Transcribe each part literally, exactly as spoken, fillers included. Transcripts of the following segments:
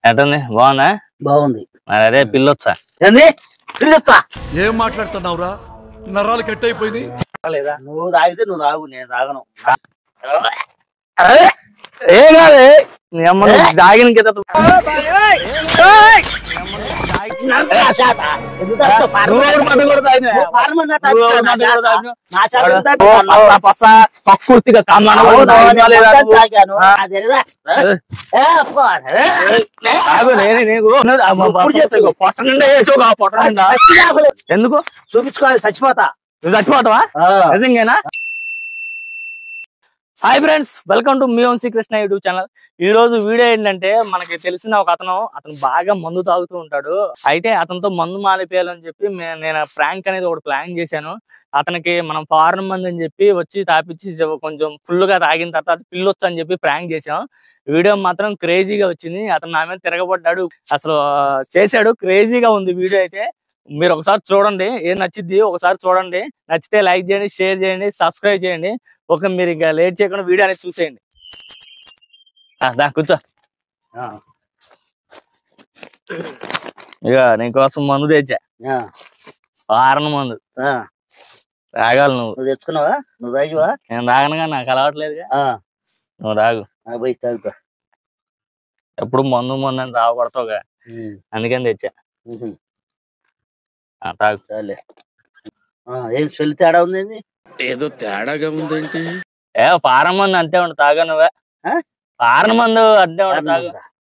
ఎట్టంది బాగుందా? బాగుంది. మరి అదే పిల్లొచ్చా? ఏంది పిల్లొచ్చా? ఏం మాట్లాడుతున్నావురా? నరాలు కట్ అయిపోయింది. నువ్వు తాగితే నువ్వు తాగు, నేను తాగను. ఏ కాదు తాగిన కింద పక్కుర్తిగా పొట్ట నిండా వేసావు పొట్ట నిండా ఎందుకు చూపించుకోవాలి? చచ్చిపోతా. నువ్వు చచ్చిపోతావా నిజంగానా? హాయ్ ఫ్రెండ్స్, వెల్కమ్ టు మీ own Sri Krishna YouTube channel. ఈ రోజు వీడియో ఏంటంటే, మనకి తెలిసిన ఒక అతను అతను బాగా మందు తాగుతూ ఉంటాడు. అయితే అతనితో మందు మానిపేయాలని చెప్పి నేను ప్రాంక్ అనేది ఒకటి ప్లాన్ చేశాను. అతనికి మనం ఫారెన్ మంది అని చెప్పి వచ్చి తాపిచ్చి కొంచెం ఫుల్ గా తాగిన తర్వాత పిల్లొచ్చు అని చెప్పి ప్రాంక్ చేసాం. వీడియో మాత్రం క్రేజీగా వచ్చింది. అతను నా మీద తిరగబడ్డాడు, అసలు చేశాడు. క్రేజీగా ఉంది వీడియో అయితే. మీరు ఒకసారి చూడండి, ఏం నచ్చిద్ది ఒకసారి చూడండి. నచ్చితే లైక్ చేయండి, షేర్ చేయండి, సబ్స్క్రైబ్ చేయండి. ఓకే, మీరు ఇంకా లేట్ చేయకుండా వీడియో అనేది చూసేయండి. దా కూర్చో. ఇక నీకోసం మందు తెచ్చా, వారం మందు. తాగాలి నువ్వు. నువ్వు తెచ్చుకున్నావా? నువ్వు తాగివా? నేను తాగనుగా, నాకు అలవాట్లేదుగా. నువ్వు తాగు. ఎప్పుడు మందు మందు అని తాగకూడతావుగా, అందుకని తెచ్చా. తాగు. ఏం స్మెల్ తేడా ఉందండి? ఏదో తేడాగా ఉందేంటి? ఏ పారం మందు అంతే ఉండు, తాగా నువ్వే. పారం మందు అంతే ఉండు, తాగు.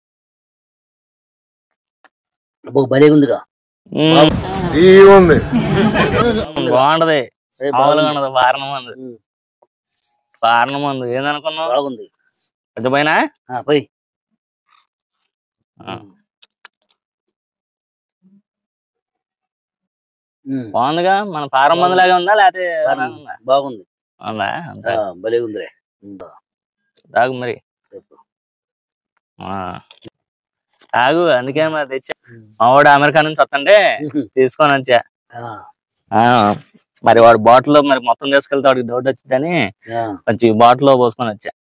భలే ఉందిగా, బాగుంటది. మామూలుగా ఉండదు పారణ మందు. పారణ మందు ఏందనుకున్నావు? బాగుంది. కొంచెం పైన పోయి బాగుందిగా. మన పారం మందు లాగా ఉందా లేకపోతే? బాగుంది. అవునా? భలే ఉంది. తాగు మరి, తాగు. అందుకే మరి తెచ్చా. మా వాడు అమెరికా నుంచి వస్తుంటే తీసుకొని వచ్చా. మరి వాడు బాటిల్ లో మరి మొత్తం తీసుకెళ్తే వాడికి డౌట్ వచ్చిందని కొంచెం బాటిల్ లో పోసుకొని వచ్చా.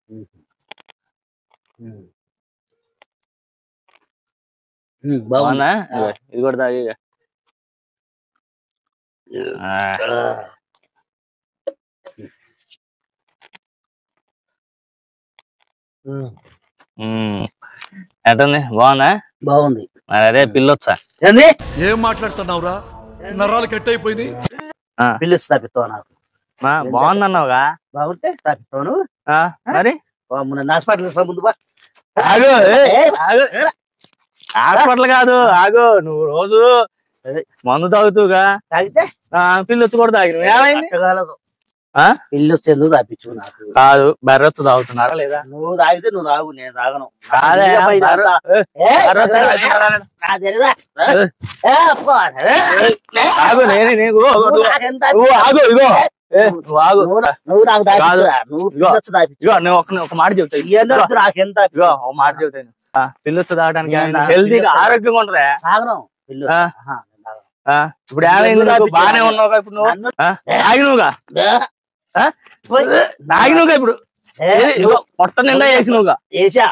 బాగుందా? ఇది కూడా తాగి. ఎట్టంది బాగుందా? బాగుంది. మరి అదే పిల్లొచ్చా? ఏంది ఏం మాట్లాడుతున్నావురా? నరాలు కట్ అయిపోయింది. పిల్లిచ్చి తాపిస్తావు నాకు? బాగుంది అన్నావుగా. బాగుంటే తాపిస్తాను. మరి హాస్పిటల్ ముందు బా. ఆగు, హాస్పిటల్ కాదు, ఆగు. నువ్వు రోజు మందు తాగుతూగా తాగితే పిల్లొచ్చు కూడా తాగి ఏమైంది? పిల్లి వచ్చేందుకు తాపించు నాకు. కాదు, బెర్రొచ్చు తాగుతున్నారా లేదా? నువ్వు తాగితే నువ్వు తాగు, నేను తాగను. ఒక మాట చెప్తా, నాకెంత ఒక మాట చెప్తాను. పిల్లొచ్చు తాగడానికి హెల్తీగా ఆరోగ్యంగా ఉంటదా? తాగను. ఇప్పుడు ఏమైంది? బాగానే ఉన్నావుగా ఇప్పుడు? నువ్వు తాగినవుగా, తాగినవుగా ఇప్పుడు పొట్ట నిండా వేసినవుగా. వేసా.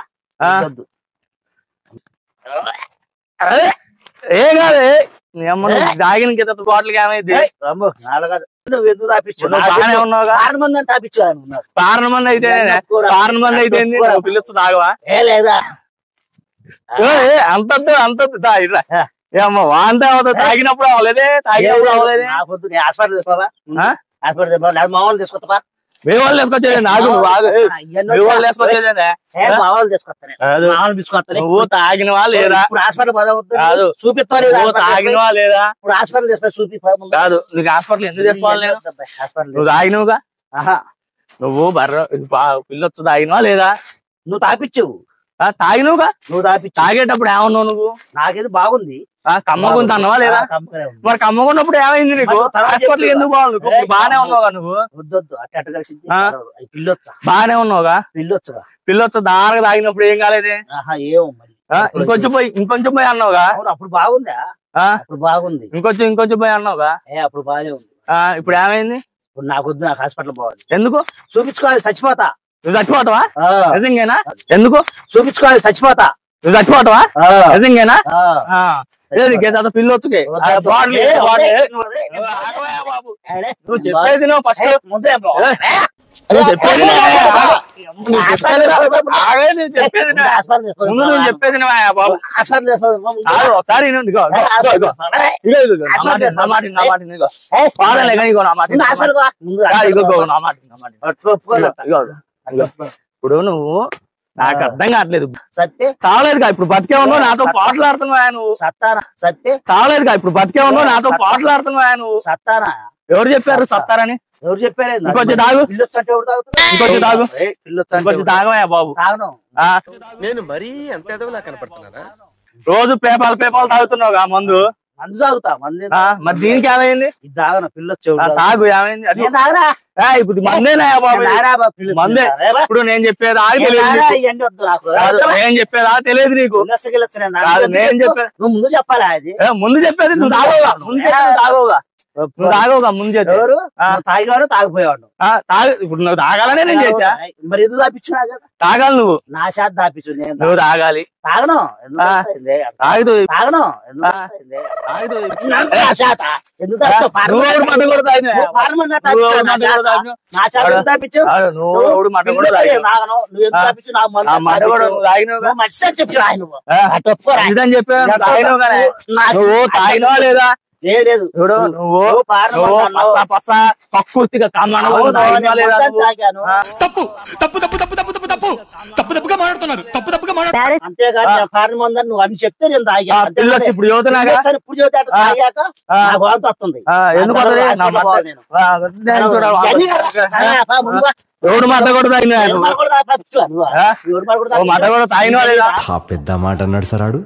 ఏ కాదు, తాగిన కింద బాటిల్కి ఏమైంది? నువ్వు ఎందుకు తాపించు? బాగానే ఉన్నావుగా. ఆరు మంది అని తాపించు. పారణ మంది అయితే పారణ మంది అయితే పిల్లొచ్చు తాగవా? ఏ లేదా అంతద్దు అంతద్దు తాగిరా. ఏమో వాంతే అవుతుంది. తాగినప్పుడు అవ్వలేదే, తాగినప్పుడు అవ్వలేదే. హాస్పిటల్ తీసుకోవా? హాస్పిటల్ తీసుకోవా? లేదా మా వాళ్ళు తీసుకొస్తా? మీ వాళ్ళు తీసుకొచ్చేది నాకు. మీ వాళ్ళు తీసుకొచ్చేది మావాళ్ళు తీసుకొస్తా. నువ్వు తాగినవా లేదా? ఇప్పుడు హాస్పిటల్ కాదు, చూపిస్తాను. నువ్వు తాగినవా లేదా? ఇప్పుడు హాస్పిటల్ తీసుకో. చూపి కాదు, నీకు హాస్పిటల్ ఎందుకు తీసుకోవాలి? నేను నువ్వు తాగినవుగా. నువ్వు బర్ర పిల్లొచ్చు తాగినవా లేదా? నువ్వు తాపించు. తాగినవుగా. నువ్వు తాపించు. తాగేటప్పుడు ఏమన్నావు నువ్వు? నాకేది బాగుంది. కమ్మగుంది అన్నవా లేదా? మరి కమ్మగున్నప్పుడు ఏమైంది నీకు? హాస్పిటల్ ఎందుకు బాగుంది? బాగానే ఉన్నావుగా నువ్వు. వద్దొద్దు, అట్ట అట్ట కలిసి పిల్లొచ్చా? బాగానే ఉన్నావుగా. పిల్లొచ్చుగా. పిల్లొచ్చా దానగా తాగినప్పుడు ఏం కాలేదే? ఏమో మరి. ఇంకొంచెం పోయి ఇంకొంచెం పోయి అన్నావుగా. అప్పుడు బాగుందా? అప్పుడు బాగుంది. ఇంకొంచెం ఇంకొంచెం పోయి అన్నావుగా. ఏ అప్పుడు బాగానే ఉంది. ఇప్పుడు ఏమైంది? ఇప్పుడు నాకు వద్దు, నాకు హాస్పిటల్ పోవాలి. ఎందుకు? చూపించుకోవాలి. చచ్చిపోతా. నువ్వు చచ్చిపోతావా నిజంగానా? ఎందుకు? చూపించుకోవాలి. చచ్చిపోతా. నువ్వు చచ్చిపోతావా ఆ. నిజంగానా ఆ. ఏది గేదె పిల్లొచ్చుకి బాటిల్ ఏ, బాటిల్ ఏ, నువ్వు వదిలే. బాబు ఏలే. నువ్వు చెప్పేది నువ్వు ఫస్ట్ ఏ, ముందే బా. నువ్వు చెప్పేది నువ్వు నువ్వు చెప్పేది నువ్వు. ఆగే నువ్వు చెప్పేది నువ్వు. హాస్పిటల్ తీసుకో. ముందు నువ్వు చెప్పేది నువ్వు బాబు హాస్పిటల్ తీసుకో. ముందు. ఆగు, ఒకసారి విను, ఇదిగో, ఇదిగో, ఇదిగో, ఇదిగో. ఇదిగో, ఇదిగో, ఇదిగో. నా మాట విను, నా మాట విను, నా మాట విను, ఇదిగో. ఏ, పాడలే కానీ ఇదిగో నా మాట ముందు విను. హాస్పిటల్ పో. ముందు ఆ, హాస్పిటల్ ఇదిగో, పో. ఇదిగో, నా మాట విను, నా మాట విను. ఒప్పుకో, ఒప్పుకోలేట. ఇదిగో, ఇదిగో, ఇదిగో. ఇప్పుడు నువ్వు నాకు అర్థం కావట్లేదు సత్తే కావలేదుగా ఇప్పుడు బతికే ఉన్నావు నాతో పాటలాడుతున్నావా నువ్వు సత్తానా సత్తే కావలేదుగా ఇప్పుడు బతికే ఉన్నావు నాతో పాటలాడుతున్నావా నువ్వు సత్తానా ఎవరు చెప్పారు సత్తారని ఎవరు చెప్పారే ఇంకొంచెం తాగు. పిల్లు వచ్చంటే ఎవరు తాగుతున్నారు ఇంకొంచెం తాగు. ఏయ్, పిల్లు వచ్చంటే ఇంకొంచెం ఎవరు తాగవా బాబు తాగను ఆ, నేను మరీ అంత ఎదవలా కనపడుతున్నారా? రోజు పేపాలు పేపాలు తాగుతున్నావుగా మందు మందు తాగుతా మంది ఆ, మరి దీనికి ఏమైంది ఇది తాగను పిల్లు వచ్చి ఆ, తాగు ఏమైంది అది నేను తాగరా ఆ, ఇప్పుడు మందేనా బాబు నేను తాగరా బాబు, పిల్లు మందే వచ్చి తాగరా? ఇప్పుడు నేను చెప్పేది ఆగి నేను తెలియదు తాగరా, నీకు. ఇవన్నీ వద్దు నాకు కాదు, నేను చెప్పేదా తెలియదు నీకు పిల్లు వచ్చి గిల్లు వచ్చి నేను తాగను. కాదు, ఎందుకు నేను చెప్పు? చెప్పే- నువ్వు ముందు చెప్పాలా అది ఏ, ముందు చెప్పేది నువ్వు తాగవుగా ముందు చెప్పేది నువ్వు తాగవుగా నువ్వు తాగవుగా ముందు చెప్పి ఎవరు ఆ. నువ్వు తాగేవాడు తాగిపోయేవాడు తాగ ఇప్పుడు నువ్వు తాగాలనే నేను చేశా మరి ఎందుకు తాపించు నా చేత? తాగాలి నువ్వు నా చేత తాపించు నేను నువ్వు తాగాలి తాగను ఎందుకు ఆ. తాగుతాయింది? తాగుతూ తాగను ఎందుకు ఆ. తాగుతాయింది? తాగుతూ నా చేత ఎందుకు తాగుతావు? పార్లమెంట్ నువ్వు ఎవడు మట కూడా తాగినా? నువ్వు పార్లమెంట్ నా నువ్వు తాపించు, ఎవడు నా మట కూడా చేత. తాగినా? నా చేత ఎందుకు తాపించు? కాదు, నువ్వు నువ్వు ఎవడు మట కూడా పిల్లలు తాగినావు? తాగను. నువ్వు ఎందుకు ఆ. తాపించు? నాకు మందు ఆ మట కూడా తాపించు. నువ్వు తాగినావుగా? నువ్వు మంచిదని చెప్పు ఆయన నువ్వు. ఆ. అటు ఒప్పుకోరా. ఇదని చెప్పా ఎంత తాగినావు కానీ నాకు- నువ్వు తాగినావా లేదా లేదు లేదు చూడు నువ్వు నువ్వు పార్లమెంట్ నువ్వు అన్నావు. పస పస పక్కుర్తిగా కమ్మనవు అవును, తాగినావా నేను లేదా మందు నువ్వు? తాగాను. ఆ. తప్పు తప్పు తప్పు తప్పు తప్పు తప్పు తప్పు తప్పు తప్పుగా మాట్లాడుతున్నారు తప్పు తప్పుగా మాట్లాడుతున్నారు అంతేగాని నేను పార్లమెంట్ అని నువ్వు అని చెప్తే నేను ఆ, తాగాను. పిల్లొచ్చి అంతేగాని ఇప్పుడు యువతనాగా పిల్లొచ్చి ఇప్పుడు చదివితే అటు ఆ. తాగాక ఆ. నాకు వాంతి వస్తుంది. ఆ, ఎందుకు ఆ వస్తుంది? తర్వాత నా హాస్పిటల్ మాట పోవాలి నేను. ఆ, నేను చూడాలి. ఇవన్నీ కదా. ఆ, పా, ముందు పా. ఎవడు మాట కూడా తాగినా ఎవరు నువ్వు? మాట కూడా తాపించు నువ్వు. ఆ? ఎవరు మాట కూడా ఓ మాట తాపించు. కూడా తాగినావా లేదా ఆ పెద్ద మాట అన్నాడు సరాడు.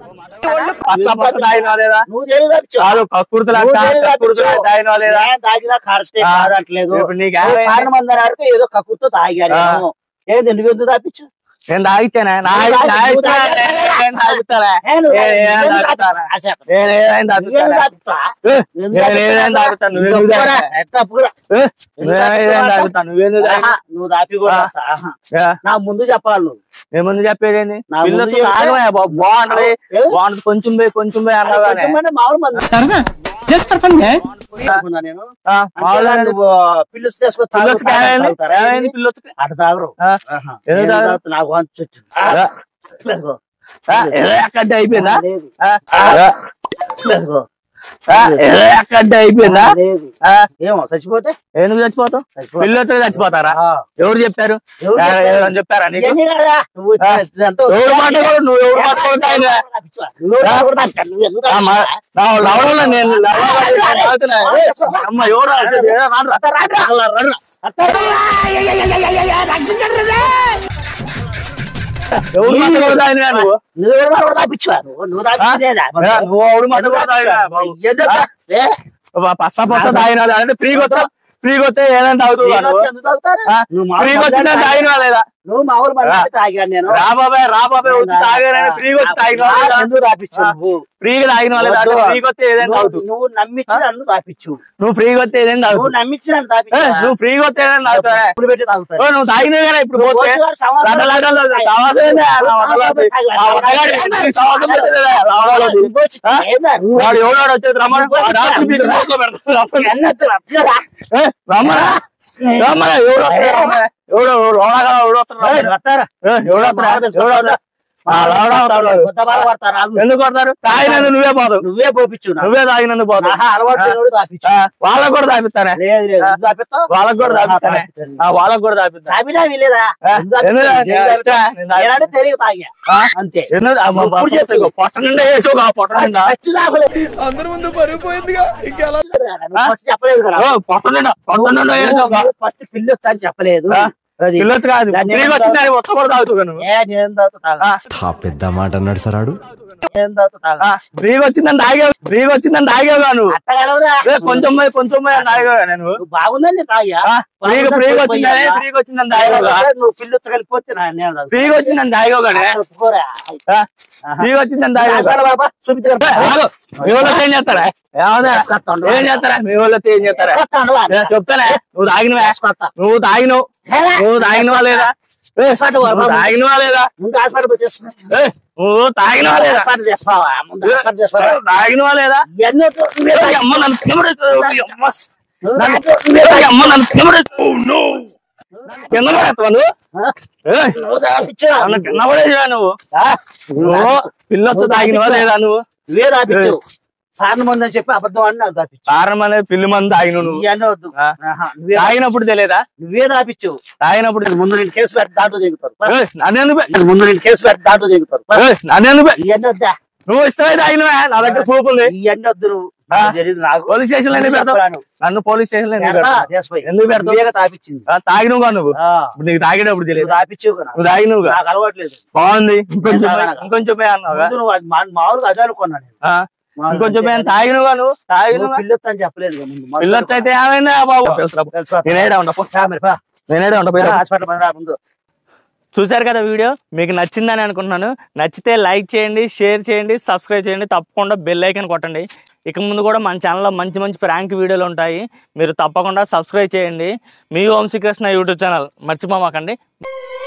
పస పస తాగినావా లేదా నువ్వు దేని తాపించు. కాదు కక్కుర్తులా నువ్వు దేని కక్కుర్తులా తాపించు. తాగినావా లేదా నేను తాగినా కరెక్టే ఆ. కాదట్లేదు. ఇప్పుడు నీకు ఏమైంది? పార్లమెంట్ అన్నారు ఏదో కక్కుర్తో తాగాను ఆ. నేను. ఏంది నువ్వెందుకు తాపించు? నేను తాగిచ్చానా నా నువ్వు నా తాగి- ఇష్టం. నువ్వు తాగి- నేను తాగుతానా ఏ, నువ్వు ఏ, తాగి- ఏ, నువ్వెందుకు తాగుతానా? తాగుతావు? అసలు. నేను ఏదైనా నువ్వెందుకు తాగుతానా? తాగుతావా? ఏ, ఎందుకు నేను తాగుతావు? ఏదైనా తాగుతాను నువ్వు నువ్వెందుకు తప్పురా. తాగుతావు? ఎట్లా తప్పురా? ఏ, నేను ఏదైనా తాగుతాను నువ్వెందుకు తాగుతావు? ఆహా, నువ్వు దాపి కూడా ఆహా. ఏ, నా ముందు చెప్పాలి నువ్వు. ఏముంది చెప్పేది ఏంది? నా ముందు పిల్లలతో చెప్తే- తాగవా బాబు? బాగుంటది ఏ? బాగుంటది కొంచెం పోయి కొంచెం పోయి అన్నావు కానీ కొంచెం అంటే మామూలు మంది అనుకున్నా నేను. ఆ, మామూలుగా అంతేగాని నువ్వు పిల్లుసు తీసుకొని తాగు, పిల్లొచ్చుకి తాగు, ఏమైంది? తాగుతారా? ఏమైంది పిల్లొచ్చుకి? అటు తాగరు. ఆ, ఆహా. ఎందుకు నేను తాగరు? తాగుతా, నాకు వాంతి చుట్టూ. ఆ, లేదుగో. ఆ, ఏదో ఎక్కడ్డ అయిపోయిందా లేదు. ఆ, ఆ, లేదుగో. ఆ, ఏదో ఎక్కడ్డ అయిపోయిందా లేదు. ఆ, ఏమో చచ్చిపోతే ఎందుకు చచ్చిపోతావు చచ్చిపోతా. పిల్లొచ్చుకి చచ్చిపోతారా ఆ. ఎవరు చెప్పారు ఎవరు ఆ, చెప్పారు? ఎవరని చెప్పారా నీకు ఇవన్నీ కదా. నువ్వు ఆ. ఇదంతా ఎవరు మాట కూడా నువ్వు ఎవరు మాట కూడా తాగినా? నువ్వు ఎవరు కూడా తాగుతావు. నువ్వు ఎందుకు ఆ, మా- తాగుతావా? నా లవడంలో నేను లవడంలో నేను తాగుతున్నా. ఏ, అమ్మ ఎవరు వచ్చేసి? ఏ, రానురా. రానురా, రానురా. ఎవరు మాట కూడా తాగినా నువ్వు నువ్వు ఎవరు మాట కూడా తాపించువా? నువ్వు నువ్వు తాపించేదేదా? ఏ, నువ్వు ఎవరు మాట ఎందుకు కూడా తాగినా తాపించువా? బాబు? ఎందుకు ఆ? తా- ఏ? పచ్చ పచ్చ తాగినా అంటే ఫ్రీగా వస్తా ఫ్రీగా వస్తే ఏదైనా తాగుతావు నేను నువ్వు ఎందుకు తాగుతాను? ఆ? నువ్వు మామూలు ఫ్రీగా వచ్చినా మందు తాగినా లేదా నువ్వు మామూలు మంది రా. తాగాను నేను. రా బాబాయ్ రా బాబాయ్ వచ్చి తాగారని ఫ్రీగా వచ్చి తాగినా లేదా ఎందుకు తాపించు ఆ. నువ్వు? ఫ్రీగా తాగిన లేదా వద్దు. ఫ్రీగా వస్తే ఏదైనా నువ్వు- తాగుతావు నువ్వు నమ్మించి నన్ను తాపించు. నువ్వు ఫ్రీగా వస్తే ఏదైనా నువ్వు తాగుతావు నమ్మించి నన్ను ఏ, తాపించు. నువ్వు ఫ్రీగా వస్తే ఏదైనా తాగుతావా డబ్బులు పెట్టి తాగుతాను. ఓ, నువ్వు తాగినా కానీ ఇప్పుడు నువ్వు పోతే రోజువారీ సంవత్సరం దండలాటలు తాగి- సవాసం ఏంది? ఆ నువ్వు వడగాడు- సంవత్సరం ఆ వడగాడు ఎందుకు సవాసం పెట్టలేదా? రావడాలు. నువ్వు వచ్చి- ఆ? ఏందా నువ్వు? వాడు ఎవడాడు వచ్చేది రమ్మని నువ్వు వచ్చి- రాత్రి మీకు రోజులో పెడతాడు. రమ్మని. ఎన్నొద్దు, రచ్చరా. ఏ, రమ్మని. రమ్మని. ఎవడు వస్తాడు? రమ్మని. ఎవడు ఎవడు రోడగా ఎవడు వస్తాడు? ఏయ్, రమ్మని. వస్తారా? ఏ, ఎవడు వస్తాడు? ఎవడు వస్తాడు? ఆ, రావడం వస్తాడు. కొత్త బాల కొడతారు, ఆగు. ఎందుకు కొడతారు? తాగినందు నువ్వే పోతావు నువ్వే పోపించు నాకు. నువ్వే తాగినందు పోతావు ఆహా, అలవాటు లేనివాడు తాపించు. ఆ, వాళ్ళకు కూడా తాపిస్తానే లేదు లేదు ఎందుకు తాపిస్తావు? వాళ్ళకు కూడా తాపిస్తానే ఆ, వాళ్ళకు కూడా తాపిస్తా తాపినా వీలేదా? ఆ, ఎందుకు తాపిస్తావు? ఎందుకు? దేనికి నేను తాపిస్తావు? ఇష్టం. నేను తాగి- నేనంటే తెలియక తాగా ఆ? అంతే. ఎందుకు? ఆ, మా- మా ఇప్పుడు ఫస్ట్ ఇగో పొట్ట నిండా వేసావు ఆ పొట్ట నిండా ఫస్ట్ తాగలేదు. అందరి ముందు పరుగు పోయిందిగా ఇంకెలా నువ్వు ఫస్ట్ చెప్పలేదు కదా. ఓ, పొట్ట నిండా పొట్ట నిండా వేసావు నువ్వు ఫస్ట్ పిల్లి వచ్చా అని చెప్పలేదు. ఆ? అది పిల్లొచ్చు కాదు దాన్ని తిరిగి ఏం వచ్చింది అని వచ్చ కూడా తాగుతావు నువ్వు ఏ నేను తాగుతా తాగు. ఆ, ఆ పెద్ద మాట అన్నాడు సరాడు. నేను తాగుతా తాగు. ఆ, ఫ్రీగా వచ్చిందని తాగావు ఫ్రీగా వచ్చిందని తాగావుగా నువ్వు అట్టగలవుదా? ఏ, కొంచెం పోయి కొంచెం పోయి అని తాగావుగా నేను నువ్వు బాగుందని తాగా. ఆ, ఫ్రీగా ఫ్రీగా వచ్చిందని ఫ్రీగా వచ్చిందని తాగావుగా నువ్వు పిల్లి వచ్చి కలిపిపోతే నా- నేను తాగుతా. ఫ్రీగా వచ్చిందని తాగావుగానే ఒప్పుకోరా. ఆ, ఫ్రీగా వచ్చిందని తాగావుగా రాజవాడ బాబా చూపించగలరా? ఏ, ఆగు. మీ వాళ్ళతో ఏం చేస్తారా ఏమవుతా వేసుకొస్తాను. ఏం చేస్తారా మీ వాళ్ళతో ఏం చేస్తారా వేసుకొస్తాను రా. ఏ, చెప్తానే నువ్వు తాగినవా వేసుకొస్తా. నువ్వు తాగినవు హేరా. నువ్వు తాగినవా లేదా హాస్పిటల్ పో, బాబు. తాగినవా లేదా ముందు హాస్పిటల్ పోయి తీసుకురా. ఏయ్, నువ్వు తాగినవా లేదా హాస్పిటల్ తీసుకోవా ముందు హాస్పిటల్ తీసుకోరా. తాగినవా లేదా ఇవన్నీ వద్దు. నువ్వే తాగి. అమ్మ నన్ను కిందపడేస్తావు. అమ్మ నువ్వు నన్ను- తాగి. నువ్వే తాగి. అమ్మ నన్ను కిందపడేస్తావు. కింద పడేస్తావా నువ్వు ఆ? ఏయ్, నువ్వు తాగిపించావా? నన్ను కింద పడేసివా నువ్వు ఆ? నువ్వు నువ్వు తాగి- పిల్లొచ్చు తాగినవా లేదా నువ్వు నువ్వే తాపించావు. సార్లు మంది అని చెప్పి అబద్ధం అని నాకు తాపించావు. కారణం అనేది పిల్లి మంది తాగిన నువ్వు ఇవన్నీ వద్దు. ఆ? ఆహా, నువ్వే తాగినప్పుడు తెలియదా నువ్వే తాపించావు. తాగినప్పుడు ముందు నేను కేసు పెట్టి దాంట్లో దిగుతారు. ఏయ్, నన్ను పె- ముందు నేను కేసు పెట్టి దాంట్లో దిగుతారు. ఏయ్, నన్ను పె- ఇవన్నీ వద్దా? నువ్వు ఇష్టమైతే తాగినవా నా దగ్గర ప్రూఫ్ ఉంది ఇవన్నీ వద్దు. నువ్వు ఆ? తెలియదు నాకు. పోలీస్ స్టేషన్ లో ఎందుకు పెడతావు చెప్పరాను. నన్ను పోలీస్ స్టేషన్ లో ఎందుకు పెడతా, పెడతావు తీసిపోయి. ఎందుకు పెడతావు నువ్వేగా తాపించింది. ఆ, తాగినవుగా నువ్వు ఆ, ఇప్పుడు నీకు తాగేటప్పుడు నువ్వు తెలియదు తాపించావు కదా. నువ్వు తాగినవుగా నాకు అలవాట్లేదు. బాగుంది ఇంకొంచెం పోయి- ఇంకొంచెం పోయి అన్నావుగా ముందు నువ్వు అది మా- మామూలుగా అదే అనుకున్నా నేను. ఆ, మామూలుగా ఇంకొంచెం పోయి అంతే. తాగినవుగా నువ్వు నువ్వు తాగినవుగా పిల్లొచ్చు అని చెప్పలేదు కదా ముందు. మొదలు పిల్లొచ్చు అయితే ఏమైందా బాబు తెలుసురా బాబు. తెలుసు. నేనేడా ఉండపో రా మరి, పా. నేనేడా ఉండపోయి హాస్పిటల్ పని రా ముందు. చూశారు కదా వీడియో మీకు నచ్చిందని అనుకుంటున్నాను. నచ్చితే లైక్ చేయండి, షేర్ చేయండి, సబ్స్క్రైబ్ చేయండి, తప్పకుండా బెల్ ఐకాన్ కొట్టండి. ఇక ముందు కూడా మన ఛానల్లో మంచి మంచి ప్రాంక్ వీడియోలు ఉంటాయి, మీరు తప్పకుండా సబ్స్క్రైబ్ చేయండి. మీ వంశీకృష్ణ యూట్యూబ్ ఛానల్ మర్చిపోమాకండి.